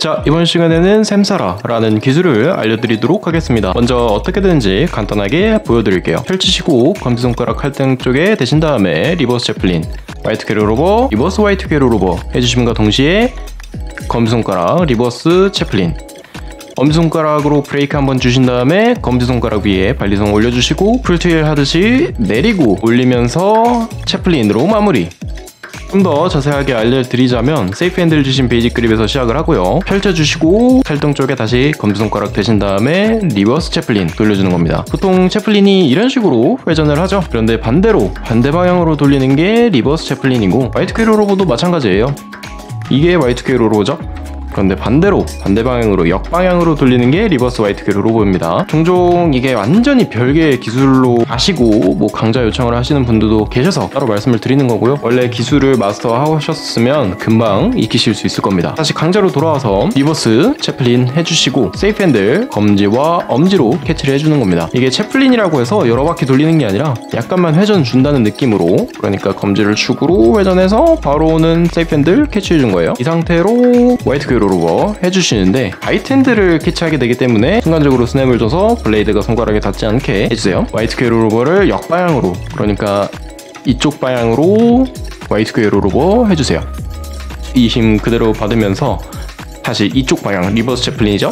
자, 이번 시간에는 샘사라라는 기술을 알려드리도록 하겠습니다. 먼저 어떻게 되는지 간단하게 보여드릴게요. 펼치시고 검지손가락 칼등 쪽에 대신 다음에 리버스 제플린, 화이트 캐롤 오버, 리버스 화이트 캐롤 오버 해주심과 동시에 검지손가락 리버스 제플린, 엄지손가락으로 브레이크 한번 주신 다음에 검지손가락 위에 발리송 올려주시고 풀트윌 하듯이 내리고 올리면서 채플린으로 마무리. 좀 더 자세하게 알려드리자면 세이프 핸들 주신 베이직 그립에서 시작을 하고요. 펼쳐주시고 칼등 쪽에 다시 검지손가락 대신 다음에 리버스 채플린 돌려주는 겁니다. 보통 채플린이 이런 식으로 회전을 하죠. 그런데 반대로 반대 방향으로 돌리는 게 리버스 채플린이고, 화이트 캐롤 오버도 마찬가지예요. 이게 화이트 캐롤 오버죠. 그런데 반대로 반대 방향으로 역방향으로 돌리는 게 리버스 화이트 캐롤 오버입니다. 종종 이게 완전히 별개의 기술로 아시고 뭐 강좌 요청을 하시는 분들도 계셔서 따로 말씀을 드리는 거고요. 원래 기술을 마스터하셨으면 금방 익히실 수 있을 겁니다. 다시 강좌로 돌아와서 리버스 채플린 해주시고 세이프 핸들 검지와 엄지로 캐치를 해주는 겁니다. 이게 채플린이라고 해서 여러 바퀴 돌리는 게 아니라 약간만 회전 준다는 느낌으로, 그러니까 검지를 축으로 회전해서 바로 오는 세이프 핸들 캐치해 준 거예요. 이 상태로 화이트 캐롤 오버 해주시는데 화이트 핸들을 캐치하게 되기 때문에 순간적으로 스냅을 줘서 블레이드가 손가락에 닿지 않게 해주세요. 화이트 캐롤 오버를 역방향으로, 그러니까 이쪽 방향으로 화이트 캐롤 오버 해주세요. 이 힘 그대로 받으면서 다시 이쪽 방향 리버스 채플린이죠.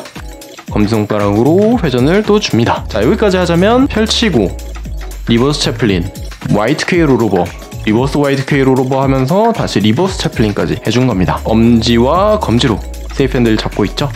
검지손가락으로 회전을 또 줍니다. 자, 여기까지 하자면 펼치고 리버스 채플린, 화이트 캐롤 오버, 리버스 화이트 캐롤 오버 하면서 다시 리버스 채플린까지 해준 겁니다. 엄지와 검지로 세이프 핸들 잡고 있죠.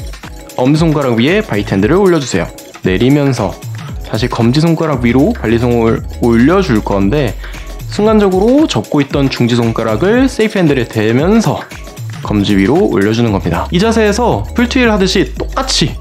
엄지손가락 위에 바이트 핸들을 올려주세요. 내리면서 다시 검지손가락 위로 발리송을 올려줄 건데, 순간적으로 접고 있던 중지손가락을 세이프 핸들에 대면서 검지 위로 올려주는 겁니다. 이 자세에서 풀트윌 하듯이 똑같이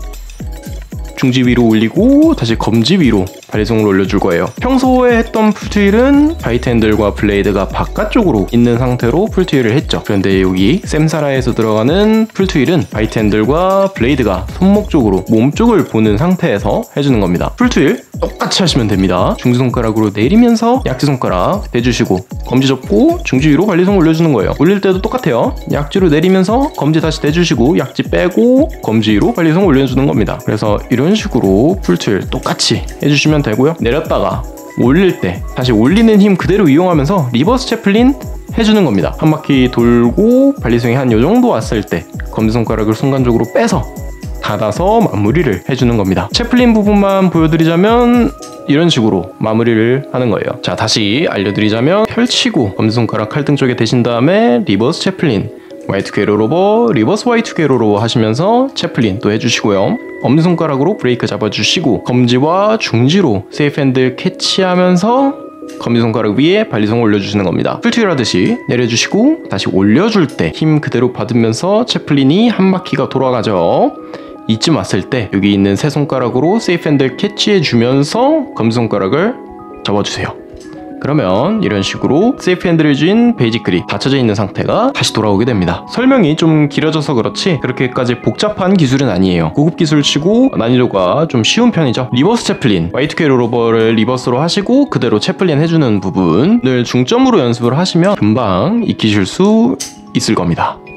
중지 위로 올리고 다시 검지 위로 발리송을 올려줄 거예요. 평소에 했던 풀트윌은 바이트 핸들과 블레이드가 바깥쪽으로 있는 상태로 풀트윌을 했죠. 그런데 여기 샘사라에서 들어가는 풀트윌은 바이트 핸들과 블레이드가 손목 쪽으로, 몸 쪽을 보는 상태에서 해주는 겁니다. 풀트윌 똑같이 하시면 됩니다. 중지손가락으로 내리면서 약지손가락 대주시고 검지 접고 중지 위로 발리송 올려주는 거예요. 올릴 때도 똑같아요. 약지로 내리면서 검지 다시 대주시고 약지 빼고 검지 위로 발리송 올려주는 겁니다. 그래서 이런 식으로 풀트윌 똑같이 해주시면 되고요. 내렸다가 올릴 때 다시 올리는 힘 그대로 이용하면서 리버스 채플린 해주는 겁니다. 한 바퀴 돌고 발리송이 한 요정도 왔을 때 검지손가락을 순간적으로 빼서 닫아서 마무리를 해주는 겁니다. 채플린 부분만 보여드리자면 이런 식으로 마무리를 하는 거예요. 자, 다시 알려드리자면 펼치고 검지손가락 칼등 쪽에 대신 다음에 리버스 채플린, 화이트 캐롤 오버, 리버스 화이트 캐롤 오버 하시면서 채플린 또 해주시고요. 엄지손가락으로 브레이크 잡아주시고 검지와 중지로 세이프 핸들 캐치하면서 검지손가락 위에 발리송 올려주시는 겁니다. 풀트윌 하듯이 내려주시고 다시 올려줄 때 힘 그대로 받으면서 채플린이 한 바퀴가 돌아가죠. 이쯤 왔을 때 여기 있는 세 손가락으로 세이프 핸들 캐치해주면서 검지손가락을 접어주세요. 그러면 이런 식으로 세이프 핸들을 쥔 베이직 그립 닫혀져 있는 상태가 다시 돌아오게 됩니다. 설명이 좀 길어져서 그렇지 그렇게까지 복잡한 기술은 아니에요. 고급 기술 치고 난이도가 좀 쉬운 편이죠. 리버스 채플린, 화이트 캐롤 오버를 리버스로 하시고 그대로 채플린 해주는 부분을 중점으로 연습을 하시면 금방 익히실 수 있을 겁니다.